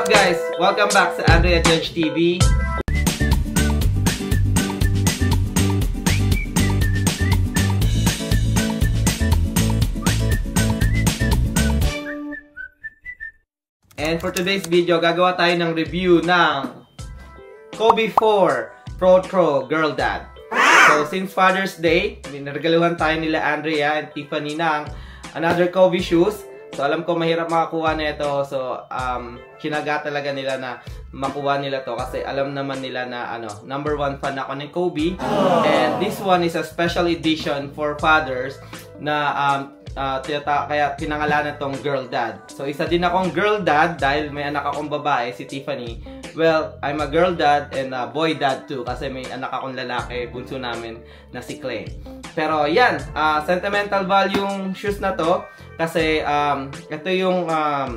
up guys? Welcome back sa Andrea Judge TV. And for today's video, gagawa tayo ng review ng Kobe 4 Pro Girl Dad. So since Father's Day, niregaluhan tayo nila Andrea and Tiffany ng another Kobe shoes. So alam ko mahirap makakuha nito. So kinaga talaga nila na makuha nila to kasi alam naman nila na number 1 fan ako ng Kobe. And this one is a special edition for fathers na kaya pinangalanan tong Girl Dad. So isa din akong Girl Dad dahil may anak akong babae, si Tiffany. Well, I'm a Girl Dad and a Boy Dad too kasi may anak akong lalaki, bunso namin na si Clay. Pero yan, sentimental value yung shoes na to kasi ito yung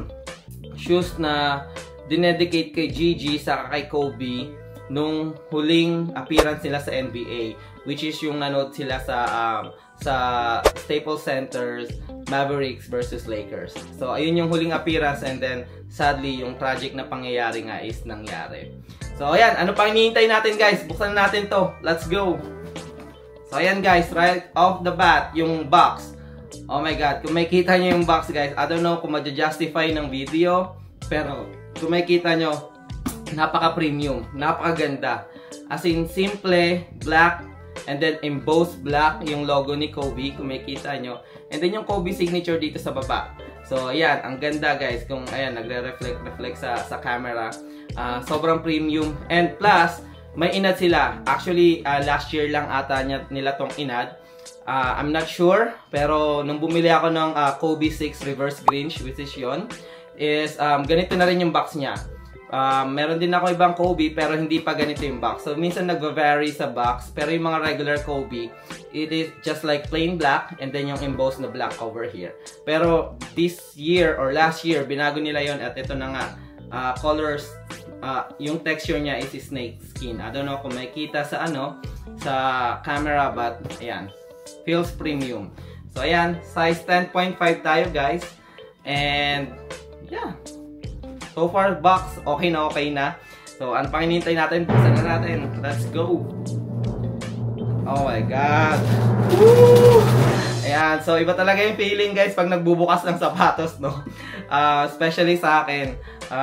shoes na dinedicate kay Gigi sa kay Kobe nung huling appearance nila sa NBA, which is yung nanood sila sa Staples Center's Mavericks versus Lakers. So ayun yung huling appearance and then sadly yung tragic na pangyayari nga is nangyari. So ayan, ano pang hinihintay natin guys? Buksan na natin to. Let's go! So ayan guys, right off the bat, yung box. Oh my god, kung makikita nyo yung box guys, I don't know kung ma-justify ng video, pero kung makikita nyo, napaka-premium, napakaganda. As in, simple, black, and then embossed black yung logo ni Kobe, kung makikita nyo. And then yung Kobe signature dito sa baba. So ayan, ang ganda guys, kung ayan, nagre-reflect sa camera. Sobrang premium. And plus, may inad sila. Actually, last year lang ata nila tong inad. I'm not sure, pero nung bumili ako ng Kobe 6 Reverse Grinch, which is yun, is ganito na rin yung box niya. Meron din ako ibang Kobe, pero hindi pa ganito yung box. So, minsan nagva-vary sa box, pero yung mga regular Kobe, it is just like plain black, and then yung embossed na black over here. Pero, this year, or last year, binago nila yon at ito na nga, colors, yung texture niya is snake skin. I don't know kung makikita sa sa camera, but ayan, feels premium. So ayan, size 10.5 tayo guys. And yeah, so far box okay na. So ano pang hinihintay natin? Buksan na natin. Let's go. Oh my god. Woo! Ayan, so iba talaga yung feeling guys pag nagbubukas ng sapatos, no? Especially sa akin.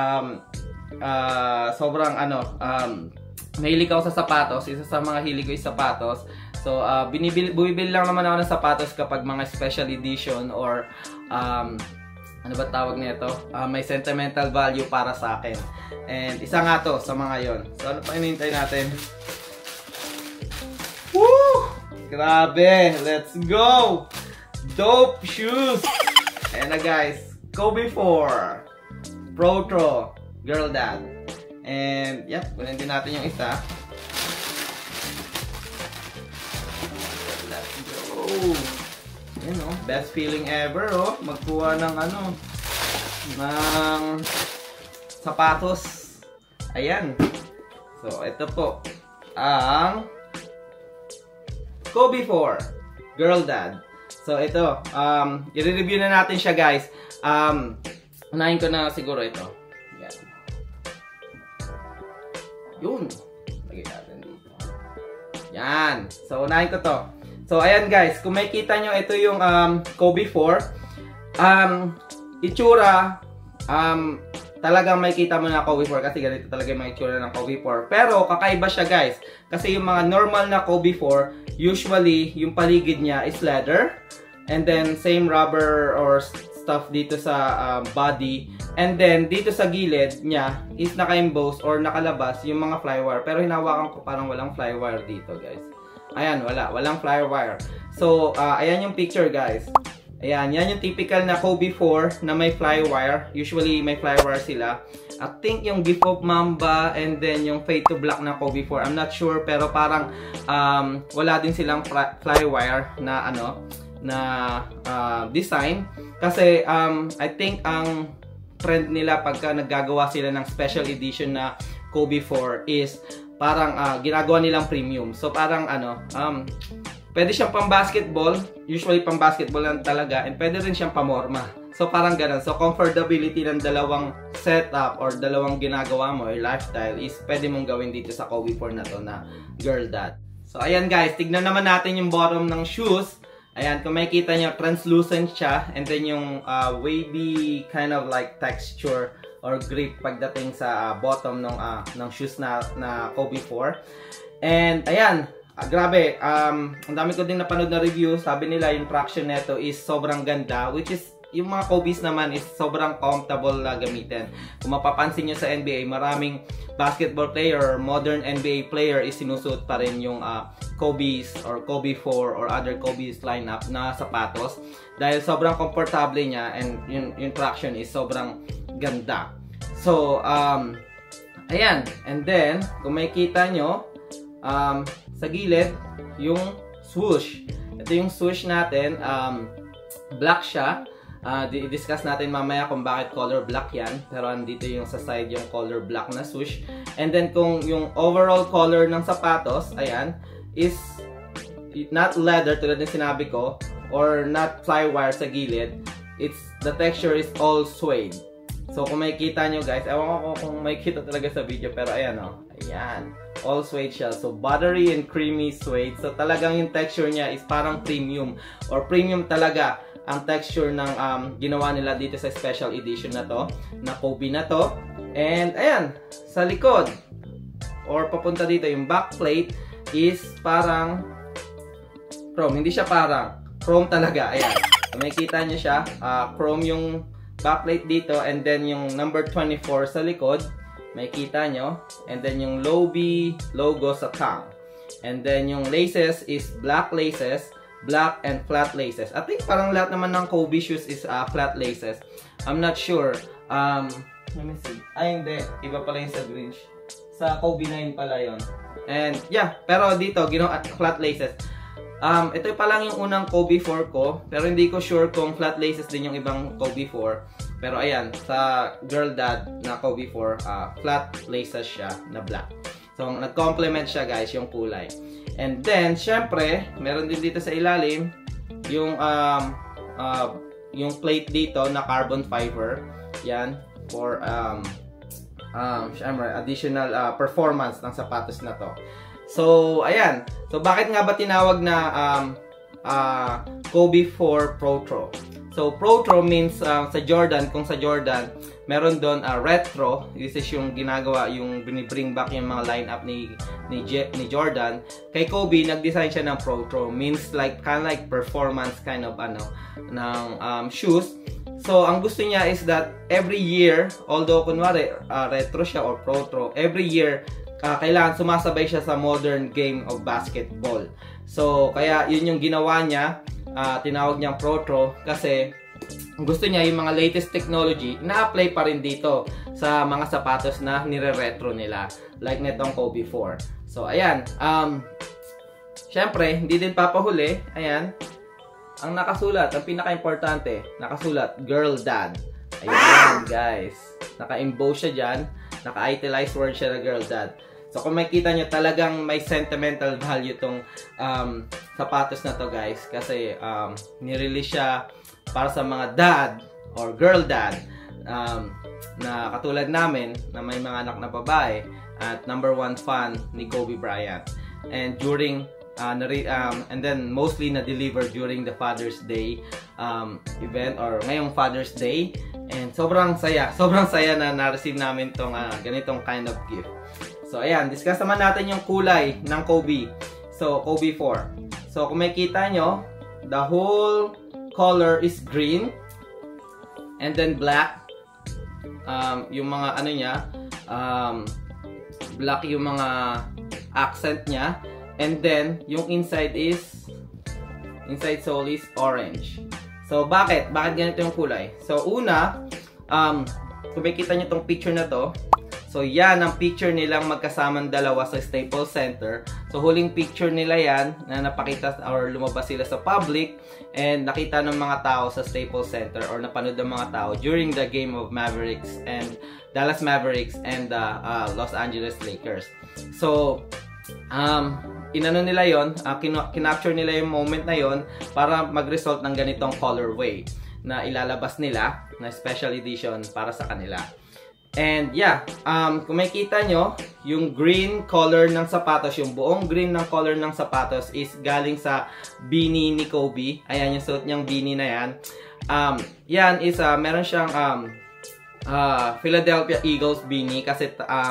Sobrang mahilig ako sa sapatos. Isa sa mga hilig ko is sapatos. So, bumibili lang naman ako ng sapatos kapag mga special edition or ano ba tawag nito? May sentimental value para sa akin. And isa nga to sa mga yon. So, ano pa hinihintay natin? Woo! Grabe! Let's go! Dope shoes! Ayan na guys. Kobe 4 Pro Girl Dad. And, yep, kunin din natin yung isa. Let's go! Ayan o, best feeling ever o. Magkuha ng ng sapatos. Ayan. So, ito po ang Kobe 4 Girl Dad. So, ito, i-review na natin siya guys. Unahin ko na siguro ito. Yun. Lagay natin dito. Yan. So, unahin ko to. So, ayan guys. Kung makikita nyo, ito yung Kobe 4. Itsura, talagang makikita mo na Kobe 4 kasi ganito talaga yung itsura ng Kobe 4. Pero, kakaiba siya guys. Kasi yung mga normal na Kobe 4, usually, yung paligid niya is leather. And then, same rubber or stuff dito sa body. And then, dito sa gilid niya is naka-emboss or nakalabas yung mga flywire. Pero hinawakan ko parang walang flywire dito, guys. Ayan, walang flywire. So, ayan yung picture, guys. Ayan, yan yung typical na Kobe 4 na may flywire. Usually, may flywire sila. I think yung Gift of Mamba and then yung Fade to Black na Kobe 4. I'm not sure, pero parang wala din silang flywire na design. Kasi, I think ang trend nila pagka naggagawa sila ng special edition na Kobe 4 is parang ginagawa nilang premium. So parang pwede siyang pang basketball, usually pang basketball lang talaga, and pwede rin siyang pamorma. So parang ganun. So comfortability ng dalawang setup or dalawang ginagawa mo or lifestyle is pwede mong gawin dito sa Kobe 4 na to na Girl Dad. So ayan guys, tignan naman natin yung bottom ng shoes. Ayan, kung makikita nyo, translucent siya. And then yung wavy kind of like texture or grip pagdating sa bottom ng shoes na Kobe 4. And ayan, grabe, ang dami ko din napanood na review. Sabi nila yung traction neto is sobrang ganda, which is yung mga Kobe's naman is sobrang comfortable gamitin. Kung mapapansin nyo sa NBA, maraming basketball player or modern NBA player is sinusuot pa rin yung Kobe's or Kobe 4 or other Kobe's lineup na sapatos. Dahil sobrang komportable niya and yung traction is sobrang ganda. So, ayan. And then, kung makikita nyo, sa gilid, yung swoosh. Ito yung swoosh natin. Black siya. I-discuss natin mamaya kung bakit color black yan. Pero andito yung sa side yung color black na swoosh. And then kung yung overall color ng sapatos, ayan, is not leather tulad ng sinabi ko, or not flywire sa gilid. The texture is all suede. So kung makikita nyo guys, ewan ko kung makikita talaga sa video, pero ayan o. Ayan. All suede siya. So buttery and creamy suede. So talagang yung texture niya is parang premium. Or premium talaga ang texture ng ginawa nila dito sa special edition na to, na Kobe na to. And ayan, sa likod or papunta dito, yung back plate is parang chrome. Hindi siya parang chrome talaga. Ayan, so, makikita nyo siya, chrome yung back plate dito, and then yung number 24 sa likod, makikita nyo, and then yung Lobe logo sa tongue. And then yung laces is black laces, black and flat laces. I think parang lahat naman ng Kobe shoes is flat laces. I'm not sure. Let me see. Ay, hindi. Iba pala yung sa green. Sa Kobe 9 pala yun. And yeah, pero dito, ginawa flat laces. Ito pa lang yung unang Kobe 4 ko. Pero hindi ko sure kung flat laces din yung ibang Kobe 4. Pero ayan, sa Girl Dad na Kobe 4, flat laces siya na black. So, nag-complement siya guys, yung kulay. And then, syempre, meron din dito sa ilalim yung plate dito na carbon fiber. Yan, for syempre, additional performance ng sapatos na to. So, ayan. So, bakit nga ba tinawag na Kobe 4 Protro? So, Protro means sa Jordan, kung sa Jordan, meron doon retro. This is yung ginagawa, yung binibring back yung mga lineup ni Jordan. Kay Kobe, nag-design siya ng Protro. Means like, kind of like performance kind of ng shoes. So, ang gusto niya is that every year, although kunwari retro siya or Protro, every year, kailangan sumasabay siya sa modern game of basketball. So, kaya yun yung ginawa niya. Tinawag niyang Protro kasi gusto niya yung mga latest technology na-apply pa rin dito sa mga sapatos na nire-retro nila. Like netong Kobe 4. So, ayan. Syempre, hindi din papahuli. Ayan. Ang nakasulat, ang pinaka-importante, nakasulat, Girl Dad. Ayan, guys. Naka-emboss siya dyan. Naka-italized word siya na Girl Dad. So, kung makikita nyo, talagang may sentimental value tong sapatos na to, guys. Kasi, nirelease siya para sa mga dad or girl dad na katulad namin, na may mga anak na babae at #1 fan ni Kobe Bryant. And during, and then mostly na-deliver during the Father's Day event or ngayong Father's Day. And sobrang saya na na-receive namin tong ganitong kind of gift. So, ayan, discuss naman natin yung kulay ng Kobe. So, Kobe 4. So, kung makikita nyo, the whole color is green. And then black. Yung mga ano niya, black yung mga accent niya. And then, yung inside sole is orange. So, bakit? Bakit ganito yung kulay? So, una, kung makikita nyo tong picture na to, so, yan ang picture nilang magkasamang dalawa sa Staples Center. So, huling picture nila yan na napakita or lumabas sila sa public and nakita ng mga tao sa Staples Center or napanood ng mga tao during the game of Dallas Mavericks and Los Angeles Lakers. So, inano nila yon, kinapture nila yung moment na yon para mag-result ng ganitong colorway. na ilalabas nila na special edition para sa kanila. And yeah, kung makikita nyo, yung green color ng sapatos, yung buong green ng color ng sapatos is galing sa beanie ni Kobe. Ayan yung suot niyang beanie na yan. Yan is, meron siyang Philadelphia Eagles beanie kasi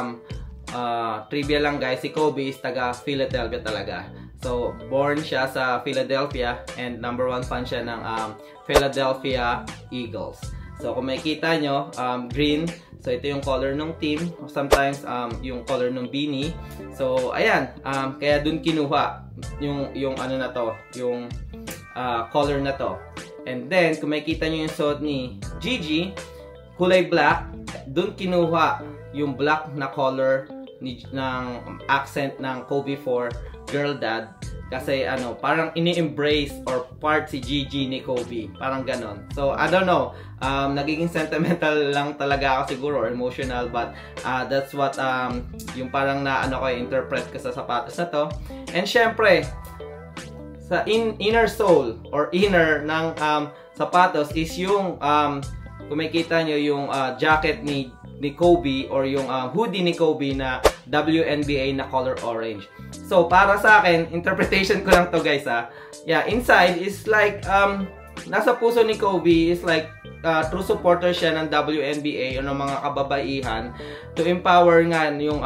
trivia lang guys, si Kobe is taga Philadelphia talaga. So, born siya sa Philadelphia and number 1 fan siya ng Philadelphia Eagles. So, kung makikita nyo, green. So, ito yung color ng team. Sometimes, yung color ng beanie. So, ayan. Kaya dun kinuha yung ano na to, yung color na to. And then, kung makikita nyo yung suot ni Gigi, kulay black, dun kinuha yung black na color ng accent ng Kobe 4 Girl Dad. Kasi ano, parang ini-embrace or part si Gigi ni Kobe. Parang ganon. So, I don't know. Nagiging sentimental lang talaga ako siguro or emotional. But that's what yung parang na ano ko interpret ko sa sapatos na to. And syempre, sa inner soul or inner ng sapatos is yung kung makikita nyo yung jacket ni Kobe or yung hoodie ni Kobe na WNBA na color orange. So, para sa akin, interpretation ko lang to guys yeah, inside is like, nasa puso ni Kobe is like, true supporter siya ng WNBA o ng mga kababaihan to empower nga yung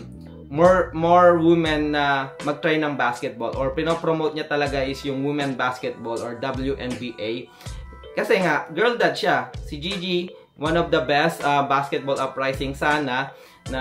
more women na mag-try ng basketball or pinopromote niya talaga is yung women basketball or WNBA. Kasi nga, girl dad siya. Si Gigi, one of the best basketball uprising sana na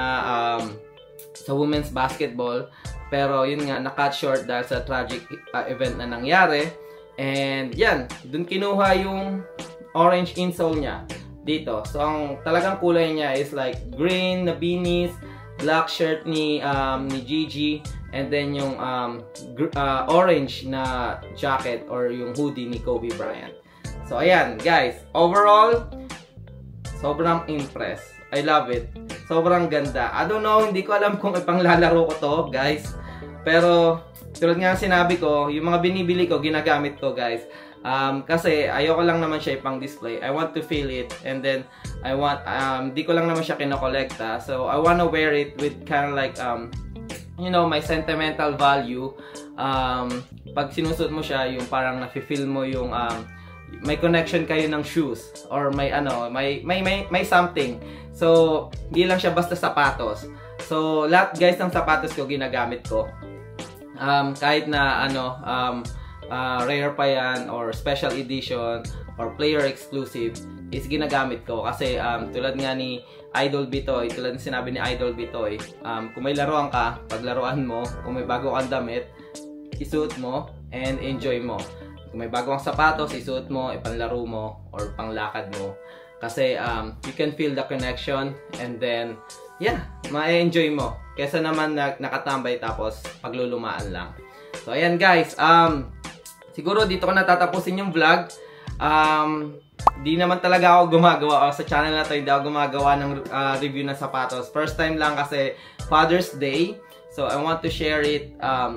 sa women's basketball. Pero yun nga, na-cut short dahil sa tragic event na nangyari. And yan, dun kinuha yung orange insole niya dito. So, ang talagang kulay niya is like green na beanies, black shirt ni Gigi, and then yung orange na jacket or yung hoodie ni Kobe Bryant. So, ayan, guys. Overall, sobrang impressed. I love it. Sobrang ganda. I don't know, hindi ko alam kung ipanglalaro ko to, guys. Pero, tulad nga sinabi ko, yung mga binibili ko, ginagamit ko, guys. Kasi, ayoko lang naman siya ipang-display. I want to feel it. And then, I want, di ko lang naman siya kinokolekta. So, I wanna wear it with kind of like, you know, my sentimental value. Pag sinusot mo siya, yung parang nafe-feel mo yung, may connection kayo ng shoes or may ano, may something. So, hindi lang siya basta sapatos. So, lahat guys ng sapatos ko ginagamit ko. Kahit na ano, rare pa yan or special edition or player exclusive is ginagamit ko kasi tulad nga ni Idol Bitoy, tulad ng sinabi ni Idol Bitoy, kung may laruan ka, paglaruan mo, kung may bago kang damit, isuot mo and enjoy mo. Kung may bagong sapatos, isuot mo, ipanlaro mo, or panglakad mo. Kasi you can feel the connection and then, yeah, ma-enjoy mo. Kesa naman nakatambay tapos paglulumaan lang. So, ayan guys. Siguro dito ko natatapusin yung vlog. Di naman talaga ako gumagawa sa channel na to. Hindi ako gumagawa ng review ng sapatos. First time lang kasi Father's Day. So, I want to share it.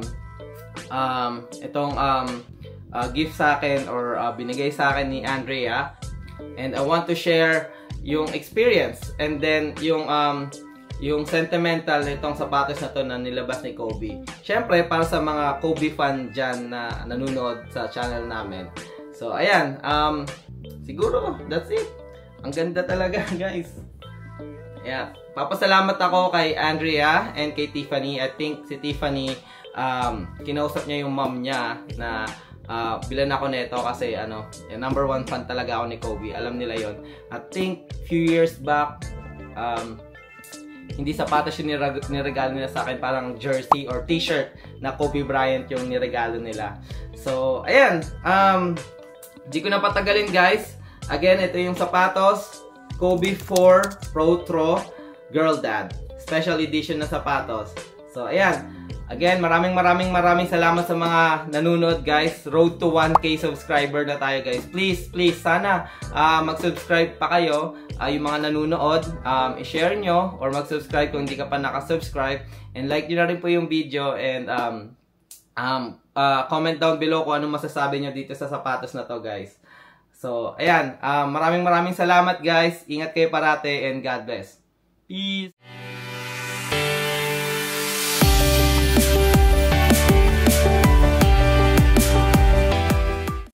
Itong gift sa akin or binigay sa akin ni Andrea, and I want to share yung experience and then yung sentimental nitong sapatos na to na nilabas ni Kobe. Syempre para sa mga Kobe fan dyan na nanonood sa channel namin. So ayan, siguro that's it. Ang ganda talaga guys. Yeah, papasalamat ako kay Andrea and kay Tiffany. I think si Tiffany kinausap niya yung mom niya na bilan ako nito kasi ano, number 1 fan talaga ako ni Kobe. Alam nila yon. I think few years back, hindi sapatos yung niregalo nila sa akin, parang jersey or t-shirt na Kobe Bryant yung niregalo nila. So, ayan. Di ko na patagalin guys. Again, ito yung sapatos. Kobe 4 Pro Girl Dad. Special edition na sapatos. So, ayan. Again, maraming salamat sa mga nanonood guys. Road to 1K subscriber na tayo guys. Please, sana mag-subscribe pa kayo. Yung mga nanonood, i-share nyo or mag-subscribe kung hindi ka pa nakasubscribe. And like nyo na rin po yung video and comment down below kung ano masasabi nyo dito sa sapatos na to guys. So, ayan. Maraming salamat guys. Ingat kayo parate and God bless. Peace!